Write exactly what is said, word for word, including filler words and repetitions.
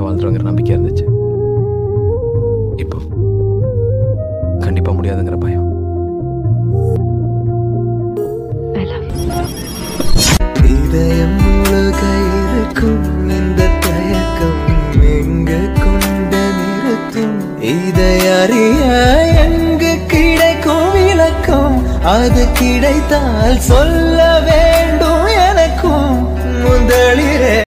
வாழ்ந்துருங்கிற நம்பிக்கை இருந்துச்சு. இப்போ கண்டிப்பா முடியாதுங்கிற பயம். இதயம் முழுக இருக்கும் இந்த தயக்கம் எங்கு கொண்டு நிறுத்தும்? இதை அறிய எங்கு கிடைக்கும் விளக்கம்? அது கிடைத்தால் சொல்ல வேண்டும் எனக்கும். முதலில்